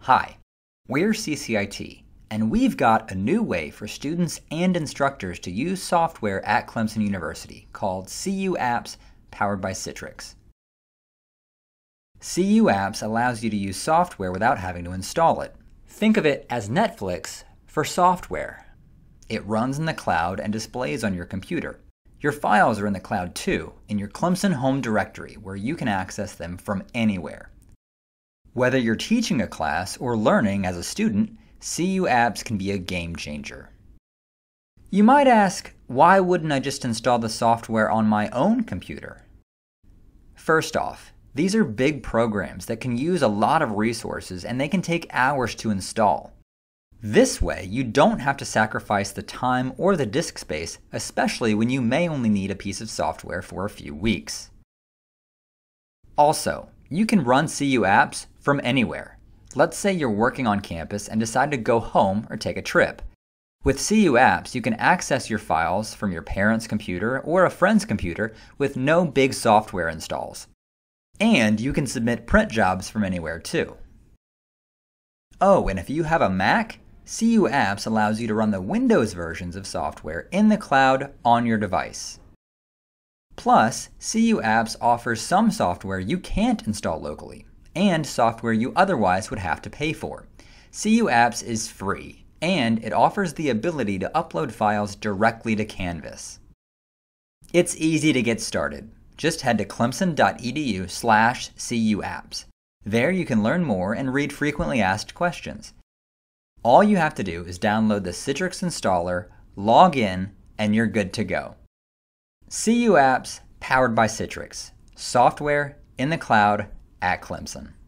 Hi, we're CCIT, and we've got a new way for students and instructors to use software at Clemson University called CUapps powered by Citrix. CUapps allows you to use software without having to install it. Think of it as Netflix for software. It runs in the cloud and displays on your computer. Your files are in the cloud too, in your Clemson home directory, where you can access them from anywhere. Whether you're teaching a class or learning as a student, CUapps can be a game changer. You might ask, why wouldn't I just install the software on my own computer? First off, these are big programs that can use a lot of resources and they can take hours to install. This way, you don't have to sacrifice the time or the disk space, especially when you may only need a piece of software for a few weeks. Also, you can run CUapps from anywhere. Let's say you're working on campus and decide to go home or take a trip. With CUapps, you can access your files from your parent's computer or a friend's computer with no big software installs. And you can submit print jobs from anywhere too. Oh, and if you have a Mac, CUapps allows you to run the Windows versions of software in the cloud on your device. Plus, CUapps offers some software you can't install locally, and software you otherwise would have to pay for. CUapps is free, and it offers the ability to upload files directly to Canvas. It's easy to get started. Just head to clemson.edu/CUapps. There you can learn more and read frequently asked questions. All you have to do is download the Citrix installer, log in, and you're good to go. CUapps powered by Citrix. Software in the cloud at Clemson.